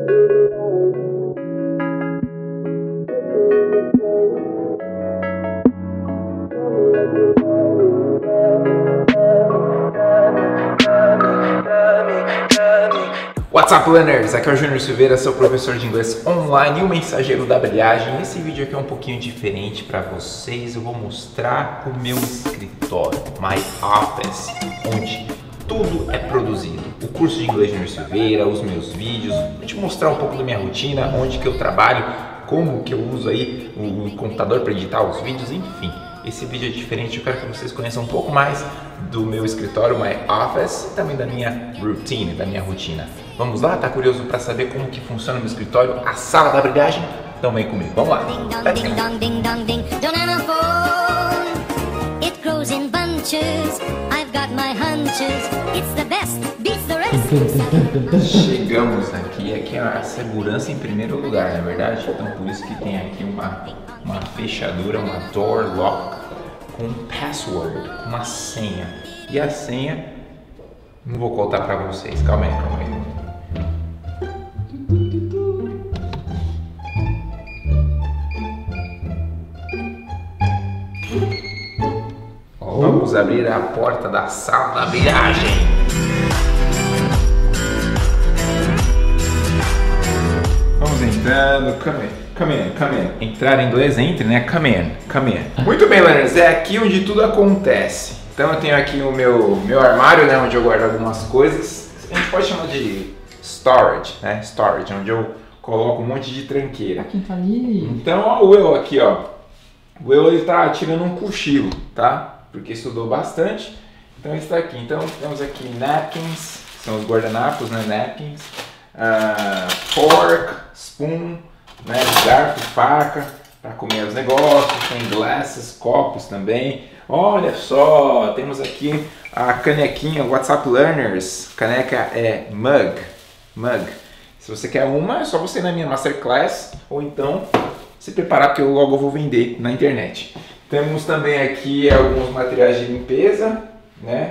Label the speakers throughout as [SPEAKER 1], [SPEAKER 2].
[SPEAKER 1] What's up, learners? Aqui é o Júnior Silveira, seu professor de inglês online e o mensageiro da brilhagem. Esse vídeo aqui é um pouquinho diferente para vocês. Eu vou mostrar o meu escritório, my office, onde tudo é produzido. O curso de inglês Júnior Silveira, os meus vídeos, vou te mostrar um pouco da minha rotina, onde que eu trabalho, como que eu uso aí o computador para editar os vídeos, enfim. Esse vídeo é diferente, eu quero que vocês conheçam um pouco mais do meu escritório, my office, e também da minha routine, da minha rotina. Vamos lá? Tá curioso para saber como que funciona o meu escritório, a sala da brilhagem? Então vem comigo, vamos lá! Chegamos aqui é a segurança em primeiro lugar, não é verdade? Então por isso que tem aqui uma fechadura, uma door lock com password, uma senha. E a senha, não vou contar para vocês, calma aí. Vamos abrir a porta da sala da brilhagem. Vamos entrando, come in. Entrar em inglês, entre, né? Come in. Muito bem, learners, é aqui onde tudo acontece. Então eu tenho aqui o meu armário, né? Onde eu guardo algumas coisas. A gente pode chamar de storage, né? Storage, onde eu coloco um monte de tranqueira.
[SPEAKER 2] Quem tá ali?
[SPEAKER 1] Então, ó, o Will aqui, ó. O Will, ele tá tirando um cochilo, tá? Porque estudou bastante, então ele está aqui. Então temos aqui napkins, são os guardanapos, né? Napkins, fork, spoon, né? Garfo, faca para comer os negócios, tem glasses, copos também. Olha só, temos aqui a canequinha, WhatsApp Learners, caneca é mug. Se você quer uma, é só você ir na minha Masterclass ou então se preparar porque eu logo vou vender na internet. Temos também aqui alguns materiais de limpeza, né?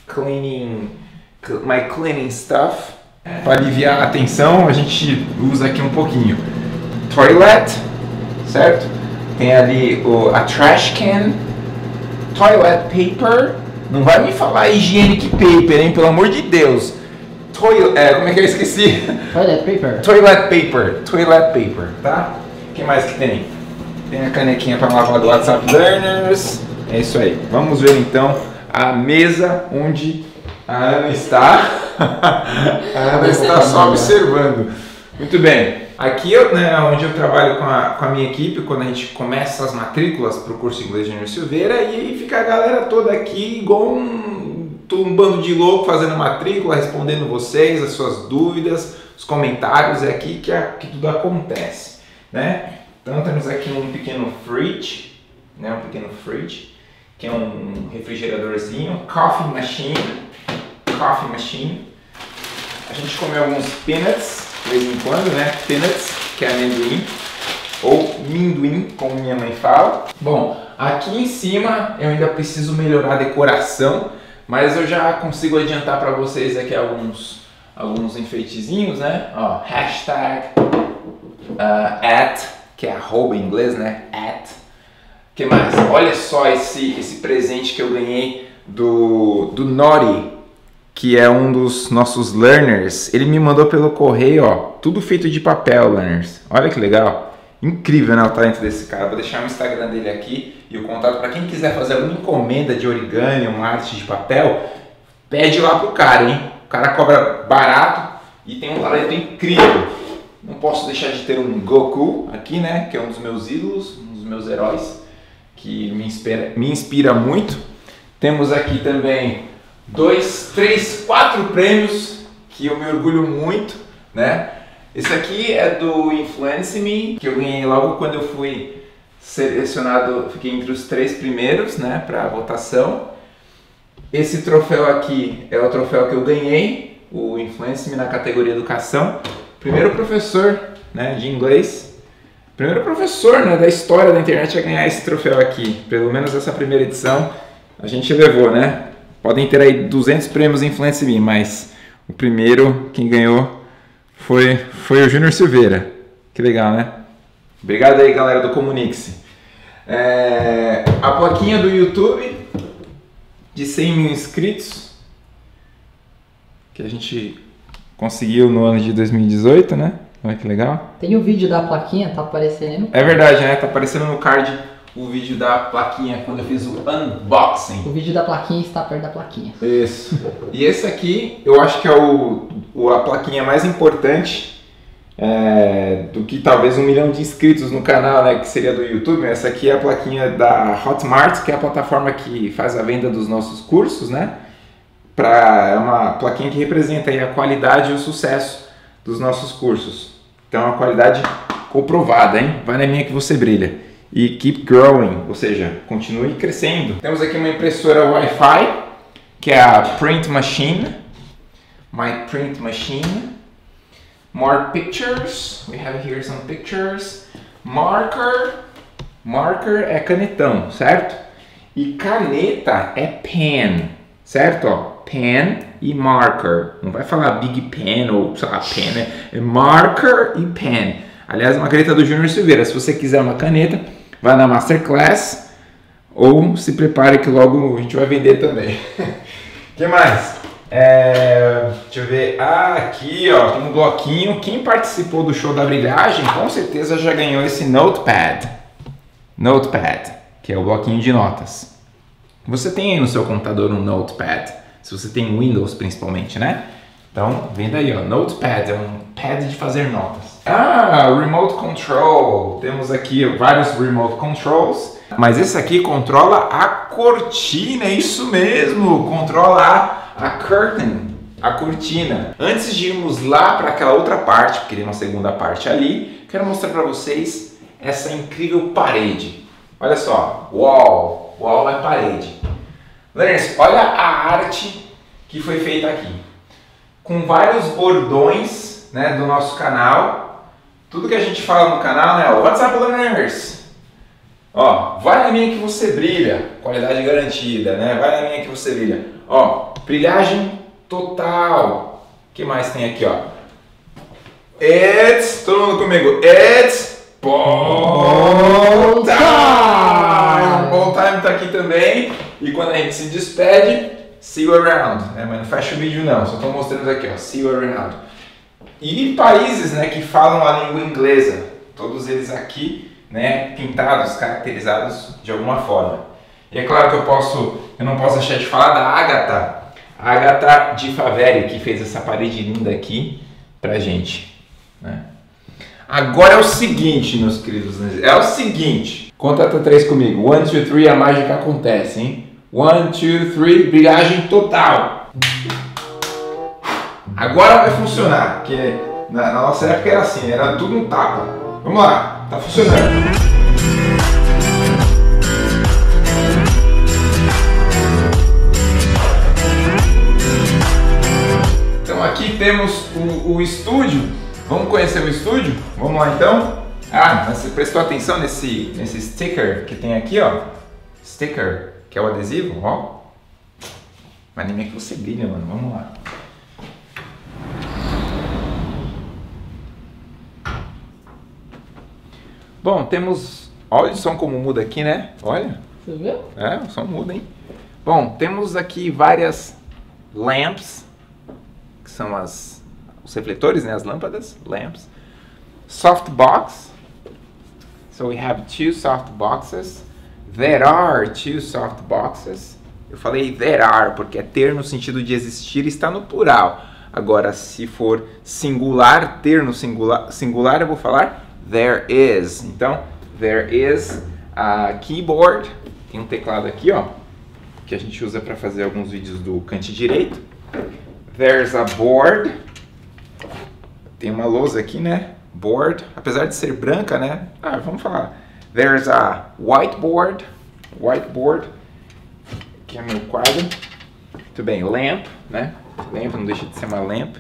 [SPEAKER 1] My cleaning stuff. Para aliviar a tensão, a gente usa aqui um pouquinho. Toilet, certo? Tem ali a trash can. Toilet paper. Não vai me falar hygienic paper, hein? Pelo amor de Deus. Como é que eu esqueci? Toilet paper, tá? O que mais que tem? Tem a canequinha para lavar do WhatsApp Learners. É isso aí. Vamos ver então a mesa onde a Ana está. A Ana está só observando. Muito bem. Aqui, né, onde eu trabalho com a minha equipe, quando a gente começa as matrículas para o curso Inglês Júnior Silveira, e aí fica a galera toda aqui igual um bando de louco fazendo matrícula, respondendo vocês, as suas dúvidas, os comentários. É aqui que tudo acontece, né? Então temos aqui um pequeno fridge, né? Que é um refrigeradorzinho, coffee machine. A gente come alguns peanuts de vez em quando, né? Peanuts, que é amendoim, ou minduim, como minha mãe fala. Bom, aqui em cima eu ainda preciso melhorar a decoração, mas eu já consigo adiantar para vocês aqui alguns enfeitezinhos, né? Ó, hashtag que é arroba em inglês, né? Que mais? Olha só esse presente que eu ganhei do Nori, que é um dos nossos learners. Ele me mandou pelo correio, ó, tudo feito de papel, learners. Olha que legal. Incrível, né, o talento desse cara. Vou deixar o Instagram dele aqui e o contato para quem quiser fazer alguma encomenda de origami, uma arte de papel, pede lá pro cara, hein? O cara cobra barato e tem um talento incrível. Não posso deixar de ter um Goku aqui, né? Que é um dos meus ídolos, um dos meus heróis, que me inspira muito. Temos aqui também 2, 3, 4 prêmios que eu me orgulho muito, né? Esse aqui é do Influence Me, que eu ganhei logo quando eu fui selecionado, fiquei entre os 3 primeiros, né? Para votação. Esse troféu aqui é o troféu que eu ganhei, o Influence Me na categoria Educação. Primeiro professor, né, de inglês, primeiro professor, né, da história da internet a ganhar esse troféu aqui. Pelo menos essa primeira edição a gente levou, né? Podem ter aí 200 prêmios Influence Me, mas o primeiro quem ganhou foi o Júnior Silveira. Que legal, né? Obrigado aí, galera do Comunique-se. A plaquinha do YouTube de 100 mil inscritos que a gente conseguiu no ano de 2018, né? Olha que legal.
[SPEAKER 2] Tem o vídeo da plaquinha, tá aparecendo.
[SPEAKER 1] É verdade, né? Tá aparecendo no card o vídeo da plaquinha quando eu fiz o unboxing.
[SPEAKER 2] O vídeo da plaquinha está perto da plaquinha.
[SPEAKER 1] Isso. E esse aqui eu acho que é a plaquinha mais importante do que talvez 1 milhão de inscritos no canal, né? Que seria do YouTube. Essa aqui é a plaquinha da Hotmart, que é a plataforma que faz a venda dos nossos cursos, né? É uma plaquinha que representa aí a qualidade e o sucesso dos nossos cursos. Então é uma qualidade comprovada, hein? Vai na minha que você brilha. E keep growing, ou seja, continue crescendo. Temos aqui uma impressora Wi-Fi, que é a Print Machine. My Print Machine. More pictures. We have here some pictures. Marker. Marker é canetão, certo? E caneta é pen, certo? Ó, pen e marker. Não vai falar big pen ou sei lá, pen. É marker e pen. Aliás, uma caneta do Júnior Silveira. Se você quiser uma caneta, vai na Masterclass ou se prepare que logo a gente vai vender também. O que mais? Deixa eu ver. Aqui ó, tem um bloquinho. Quem participou do show da brilhagem com certeza já ganhou esse Notepad. Notepad, que é o bloquinho de notas. Você tem aí no seu computador um Notepad, se você tem Windows principalmente, né? Então, vem daí, ó, Notepad, é um pad de fazer notas. Remote Control. Temos aqui vários Remote Controls, mas esse aqui controla a cortina, é isso mesmo, controla a curtain, a cortina. Antes de irmos lá para aquela outra parte, porque tem uma segunda parte ali, quero mostrar para vocês essa incrível parede. Olha só, wall, wall é parede. Learners, olha a arte que foi feita aqui. Com vários bordões, né, do nosso canal. Tudo que a gente fala no canal, né? What's up, learners? Ó, vai na minha que você brilha. Qualidade garantida, né? Vai na minha que você brilha. Ó, brilhagem total. O que mais tem aqui, ó? It's, todo mundo comigo. It's ball time. Ball time tá aqui também. E quando a gente se despede, see you around. Mas não fecha o vídeo não, só estou mostrando aqui, ó. See you around. E países, né, que falam a língua inglesa. Todos eles aqui, né, pintados, caracterizados de alguma forma. E é claro que eu não posso deixar de falar da Agatha. A Agatha de Faveri, que fez essa parede linda aqui pra gente, né? Agora é o seguinte, meus queridos, é o seguinte. Conta até 3 comigo. 1, 2, 3, a mágica acontece, hein? 1, 2, 3, brilhagem total. Agora vai funcionar, porque na nossa época era assim, era tudo um tapa. Vamos lá, tá funcionando. Então aqui temos o estúdio. Vamos conhecer o estúdio? Vamos lá então? Mas você prestou atenção nesse sticker que tem aqui, ó? Sticker, que é o adesivo, ó. Mas nem é que você brilha, mano. Vamos lá. Bom, temos... Olha o som como muda aqui, né? Olha.
[SPEAKER 2] Você viu?
[SPEAKER 1] O som muda, hein? Bom, temos aqui várias lamps, que são os refletores, né? As lâmpadas, lamps. Softbox. So we have 2 softboxes. There are 2 softboxes. Eu falei there are porque é ter no sentido de existir, está no plural. Agora, se for singular, ter no singular eu vou falar there is. Então, there is a keyboard. Tem um teclado aqui, ó, que a gente usa para fazer alguns vídeos do canto direito. There's a board. Tem uma lousa aqui, né? Board, apesar de ser branca, né? Vamos falar. There's a whiteboard. Whiteboard, que é meu quadro. Muito bem, lamp, né? Lamp, não deixa de ser uma lamp.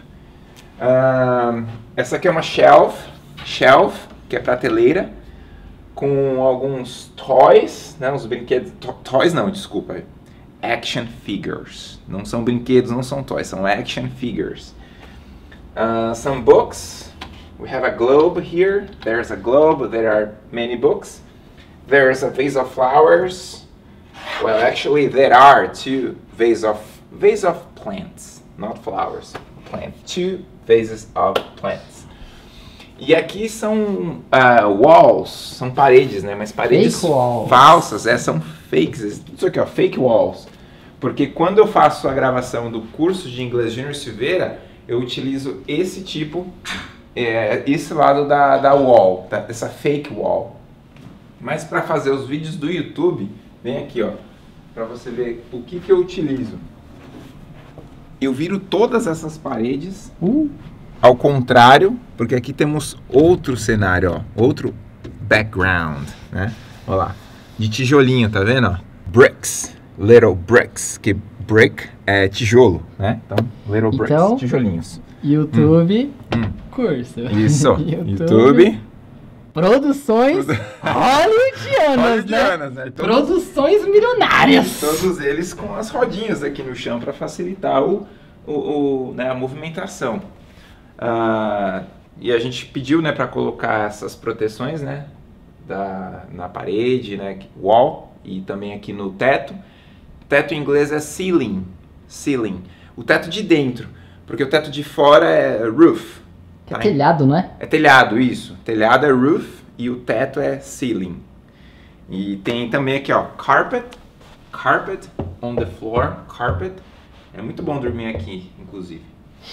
[SPEAKER 1] Essa aqui é uma shelf, que é prateleira, com alguns toys, né? Uns brinquedos, toys não, desculpa. Action figures. Não são brinquedos, não são toys, são action figures. Some books. We have a globe here. There's a globe. There are many books. There's a vase of flowers. Well, actually, there are two vase of plants, not flowers. Plants. Two vases of plants. E aqui são walls, são paredes, né? Mas paredes falsas, são fakes. Isso aqui, ó, fake walls. Porque quando eu faço a gravação do curso de inglês Júnior Silveira, eu utilizo esse tipo, esse lado da wall, essa fake wall. Mas para fazer os vídeos do YouTube, vem aqui, ó, para você ver o que eu utilizo. Eu viro todas essas paredes ao contrário, porque aqui temos outro cenário, ó, outro background, né? Olha lá, de tijolinho, tá vendo? Ó? Bricks, little bricks, que brick é tijolo, né? Então, little bricks, então, tijolinhos.
[SPEAKER 2] YouTube, curso.
[SPEAKER 1] Isso, YouTube.
[SPEAKER 2] Produções hollywoodianas, né? Produções milionárias.
[SPEAKER 1] Todos eles com as rodinhas aqui no chão para facilitar né, a movimentação. E a gente pediu, né, para colocar essas proteções, né, na parede, né, wall, e também aqui no teto. Teto em inglês é ceiling. O teto de dentro, porque o teto de fora é roof.
[SPEAKER 2] É telhado, não é?
[SPEAKER 1] É telhado, isso. Telhado é roof e o teto é ceiling. E tem também aqui, ó, carpet on the floor, carpet. É muito bom dormir aqui, inclusive.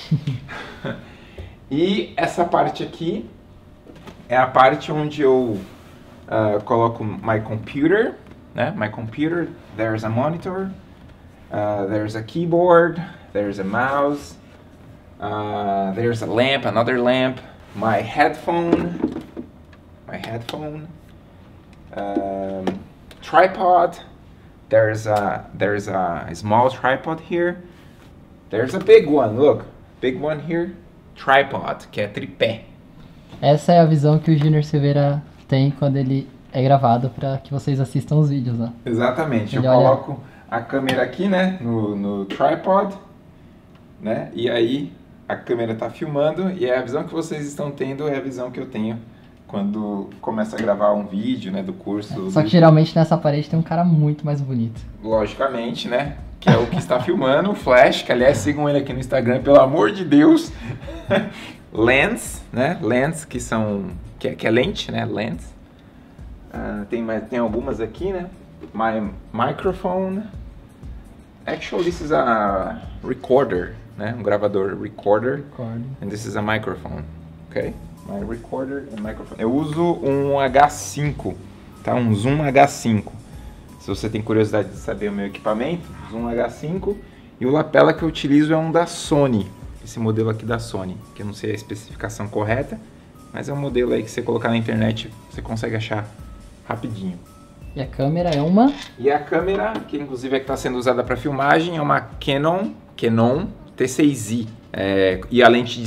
[SPEAKER 1] E essa parte aqui é a parte onde eu coloco my computer, né? My computer, there's a monitor, there's a keyboard, there's a mouse. There's a lamp, another lamp, my headphone, tripod. There's a small tripod here. There's a big one. Look, big one here. Tripod, que é tripé.
[SPEAKER 2] Essa é a visão que o Júnior Silveira tem quando ele é gravado para que vocês assistam os vídeos, né?
[SPEAKER 1] Exatamente. Eu coloco a câmera aqui, né, no tripod, né? E aí a câmera está filmando e a visão que vocês estão tendo é a visão que eu tenho quando começa a gravar um vídeo, né, do curso.
[SPEAKER 2] Só que geralmente nessa parede tem um cara muito mais bonito.
[SPEAKER 1] Logicamente, né? Que é o que está filmando, o Flash, que aliás sigam ele aqui no Instagram, pelo amor de Deus. Lens, né? Lens, que é lente, né? Lens. Tem algumas aqui, né? My microphone. Actually, this is a recorder. Né? Um gravador recorder. And this is a microphone. Ok? My recorder and microphone. Eu uso um H5, tá? Um Zoom H5. Se você tem curiosidade de saber o meu equipamento, Zoom H5. E o lapela que eu utilizo é um da Sony. Esse modelo aqui da Sony, que eu não sei a especificação correta, mas é um modelo aí que você colocar na internet, você consegue achar rapidinho.
[SPEAKER 2] E a câmera é uma?
[SPEAKER 1] E a câmera, que inclusive é que está sendo usada para filmagem, é uma Canon T6i, e a lente de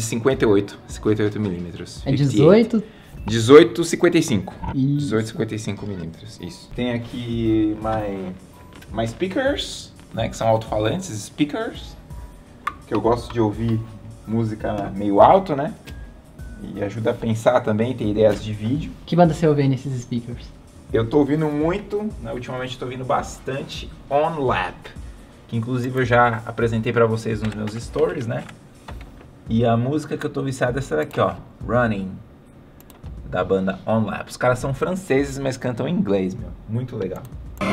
[SPEAKER 1] 58mm.
[SPEAKER 2] É 18?
[SPEAKER 1] 18-55. 18-55mm, isso. Tem aqui my speakers, né, que são alto-falantes, speakers, que eu gosto de ouvir música meio alto, né, e ajuda a pensar também, ter ideias de vídeo.
[SPEAKER 2] Que banda você ouve nesses speakers?
[SPEAKER 1] Eu tô ouvindo muito, né, ultimamente tô ouvindo bastante OnLap, que inclusive eu já apresentei pra vocês nos meus stories, né? E a música que eu tô viciado é essa daqui, ó, Running, da banda OnLap. Os caras são franceses, mas cantam em inglês, meu. Muito legal.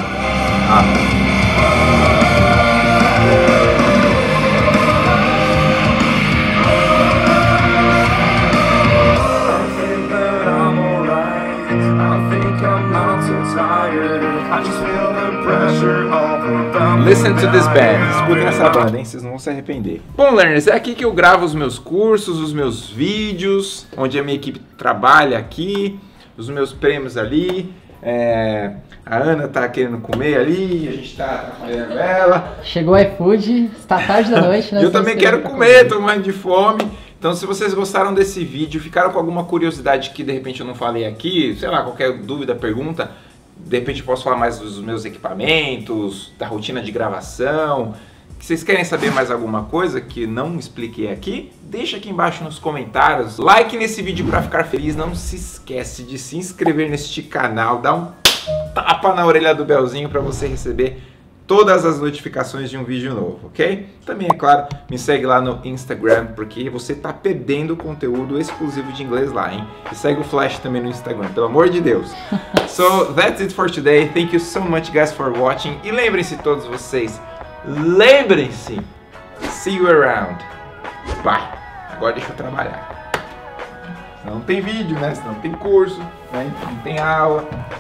[SPEAKER 1] Listen to this band. Escutem essa banda, hein? Vocês não vão se arrepender. Bom, learners, é aqui que eu gravo os meus cursos, os meus vídeos, onde a minha equipe trabalha aqui, os meus prêmios ali. A Ana tá querendo comer ali, a gente tá trabalhando ela.
[SPEAKER 2] Chegou o iFood, está tarde da noite, né?
[SPEAKER 1] Eu também quero comer, tô morrendo de fome. Então, se vocês gostaram desse vídeo, ficaram com alguma curiosidade que de repente eu não falei aqui, sei lá, qualquer dúvida, pergunta, de repente eu posso falar mais dos meus equipamentos, da rotina de gravação, Vocês querem saber mais alguma coisa que não expliquei aqui? Deixa aqui embaixo nos comentários. Like nesse vídeo para ficar feliz. Não se esquece de se inscrever neste canal. Dá um tapa na orelha do belzinho para você receber todas as notificações de um vídeo novo, ok? Também, é claro, me segue lá no Instagram, porque você tá perdendo conteúdo exclusivo de inglês lá, hein? E segue o Flash também no Instagram, pelo amor de Deus. So, that's it for today. Thank you so much, guys, for watching. E lembrem-se todos vocês, lembrem-se, see you around. Bye. Agora deixa eu trabalhar. Senão não tem vídeo, né? Senão não tem curso, né? Não tem aula.